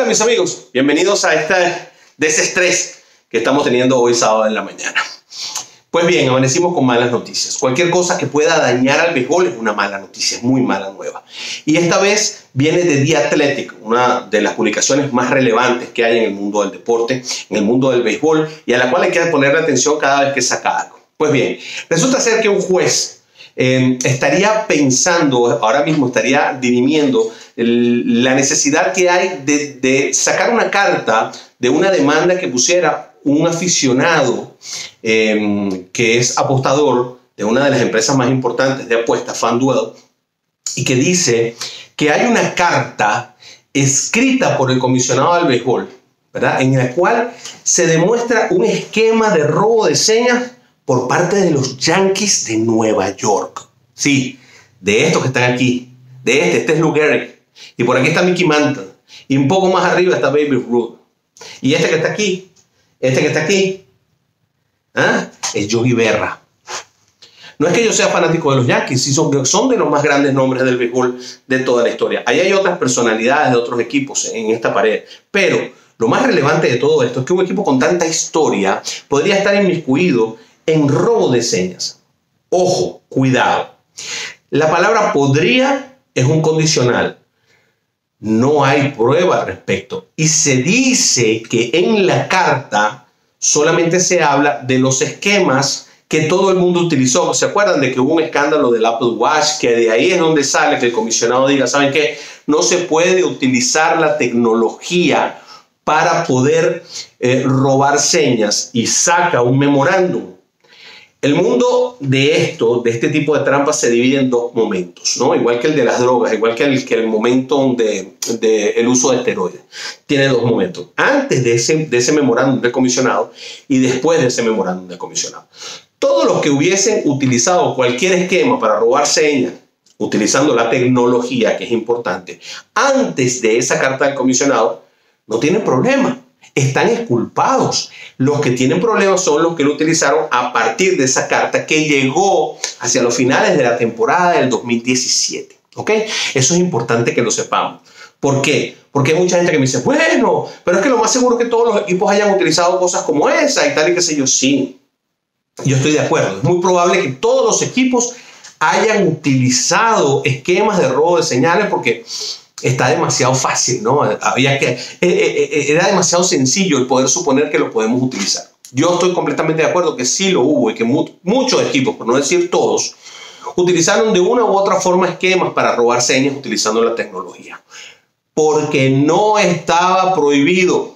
Hola mis amigos, bienvenidos a este desestrés que estamos teniendo hoy sábado en la mañana. Pues bien, amanecimos con malas noticias. Cualquier cosa que pueda dañar al béisbol es una mala noticia, es muy mala nueva. Y esta vez viene de The Athletic, una de las publicaciones más relevantes que hay en el mundo del deporte, en el mundo del béisbol, y a la cual hay que ponerle atención cada vez que saca algo. Pues bien, resulta ser que un juez estaría pensando, ahora mismo estaría dirimiendo la necesidad que hay de sacar una carta de una demanda que pusiera un aficionado que es apostador de una de las empresas más importantes de apuestas, FanDuel, y que dice que hay una carta escrita por el comisionado del béisbol, ¿verdad?, en la cual se demuestra un esquema de robo de señas por parte de los Yankees de Nueva York. Sí, de estos que están aquí. Este es Lou Gehrig. Y por aquí está Mickey Mantle. Y un poco más arriba está Babe Ruth. Y este que está aquí, es Yogi Berra. No es que yo sea fanático de los Yankees, sí son de los más grandes nombres del béisbol de toda la historia. Ahí hay otras personalidades de otros equipos en esta pared. Pero lo más relevante de todo esto es que un equipo con tanta historia podría estar inmiscuido en robo de señas. Ojo, cuidado. La palabra podría es un condicional. No hay prueba al respecto. Y se dice que en la carta solamente se habla de los esquemas que todo el mundo utilizó. ¿Se acuerdan de que hubo un escándalo del Apple Watch? Que de ahí es donde sale que el comisionado diga, ¿saben qué? No se puede utilizar la tecnología para poder robar señas, y saca un memorándum. El mundo de este tipo de trampas se divide en dos momentos, ¿no? Igual que el de las drogas, igual que el momento del uso de esteroides. Tiene dos momentos. Antes de ese memorándum del comisionado y después de ese memorándum del comisionado. Todos los que hubiesen utilizado cualquier esquema para robar señas, utilizando la tecnología, que es importante, antes de esa carta del comisionado, no tienen problema. Están exculpados. Los que tienen problemas son los que lo utilizaron a partir de esa carta que llegó hacia los finales de la temporada del 2017. ¿Ok? Eso es importante que lo sepamos. ¿Por qué? Porque hay mucha gente que me dice, bueno, pero es que lo más seguro es que todos los equipos hayan utilizado cosas como esa y tal y qué sé yo. Sí, yo estoy de acuerdo. Es muy probable que todos los equipos hayan utilizado esquemas de robo de señales porque está demasiado fácil, ¿no? Era demasiado sencillo el poder suponer que lo podemos utilizar. Yo estoy completamente de acuerdo que sí lo hubo y que muchos equipos, por no decir todos, utilizaron de una u otra forma esquemas para robar señas utilizando la tecnología. Porque no estaba prohibido.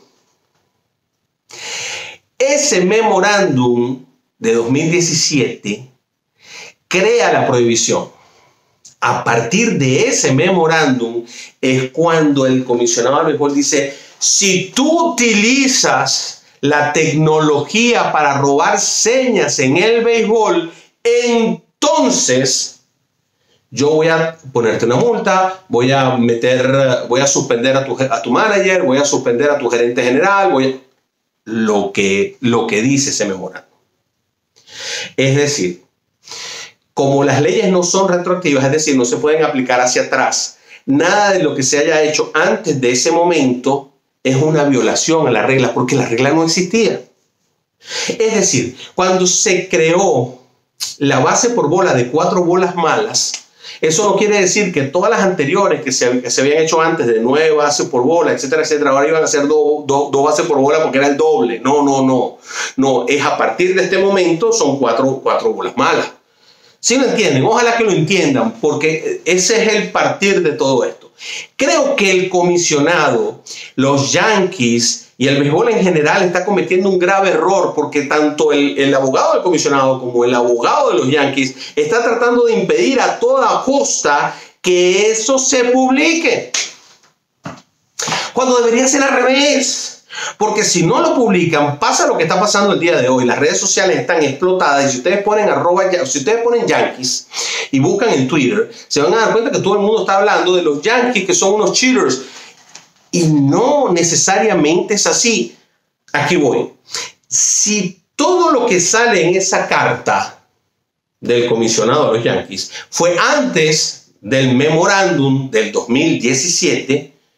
Ese memorándum de 2017 crea la prohibición. A partir de ese memorándum es cuando el comisionado del béisbol dice, si tú utilizas la tecnología para robar señas en el béisbol, entonces yo voy a ponerte una multa, voy a suspender a tu manager, voy a suspender a tu gerente general, lo que dice ese memorándum. Es decir, como las leyes no son retroactivas, es decir, no se pueden aplicar hacia atrás, nada de lo que se haya hecho antes de ese momento es una violación a la regla, porque la regla no existía. Es decir, cuando se creó la base por bola de 4 bolas malas, eso no quiere decir que todas las anteriores que se habían hecho antes de 9 bases por bola, etcétera, etcétera, ahora iban a ser 2 bases por bola porque era el doble. No, es a partir de este momento son 4 bolas malas. ¿Sí lo entienden? Ojalá que lo entiendan, porque ese es el partir de todo esto. Creo que el comisionado, los Yankees y el béisbol en general está cometiendo un grave error, porque tanto el abogado del comisionado como el abogado de los Yankees está tratando de impedir a toda costa que eso se publique. Cuando debería ser al revés. Porque si no lo publican, pasa lo que está pasando el día de hoy. Las redes sociales están explotadas y si ustedes ponen Yankees y buscan en Twitter, se van a dar cuenta que todo el mundo está hablando de los Yankees, que son unos cheaters. Y no necesariamente es así. Aquí voy. Si todo lo que sale en esa carta del comisionado de los Yankees fue antes del memorándum del 2017,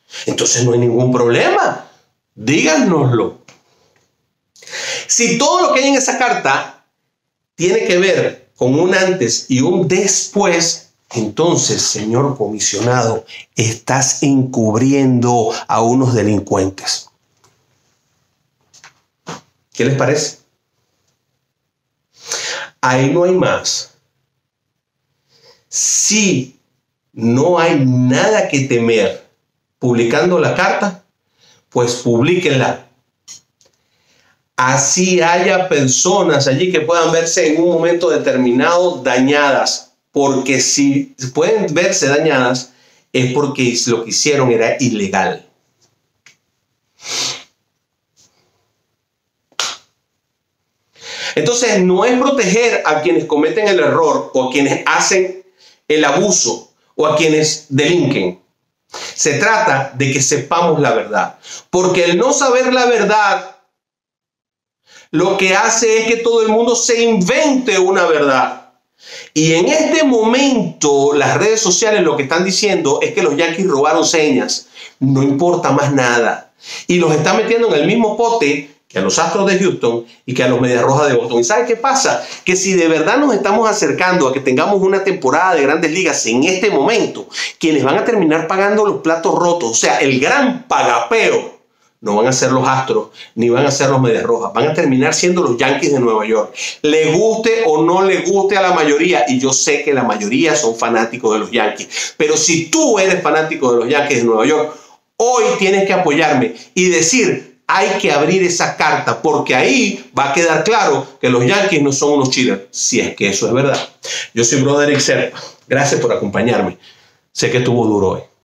Entonces no hay ningún problema. Díganoslo. Si todo lo que hay en esa carta tiene que ver con un antes y un después, entonces, señor comisionado, estás encubriendo a unos delincuentes. ¿Qué les parece? Ahí no hay más. Si no hay nada que temer publicando la carta, pues publíquenla. Así haya personas allí que puedan verse en un momento determinado dañadas, porque si pueden verse dañadas es porque lo que hicieron era ilegal. Entonces no es proteger a quienes cometen el error o a quienes hacen el abuso o a quienes delinquen. Se trata de que sepamos la verdad, porque el no saber la verdad lo que hace es que todo el mundo se invente una verdad. Y en este momento las redes sociales lo que están diciendo es que los Yankees robaron señas. No importa más nada. Y los están metiendo en el mismo pote que a los Astros de Houston y que a los Medias Rojas de Boston. ¿Y sabe qué pasa? Que si de verdad nos estamos acercando a que tengamos una temporada de Grandes Ligas en este momento, quienes van a terminar pagando los platos rotos, o sea, el gran pagapeo, no van a ser los Astros, ni van a ser los Medias Rojas. Van a terminar siendo los Yankees de Nueva York. Le guste o no le guste a la mayoría, y yo sé que la mayoría son fanáticos de los Yankees. Pero si tú eres fanático de los Yankees de Nueva York, hoy tienes que apoyarme y decir, hay que abrir esa carta, porque ahí va a quedar claro que los Yankees no son unos cheaters, si es que eso es verdad. Yo soy Broderick Serpa. Gracias por acompañarme. Sé que estuvo duro hoy.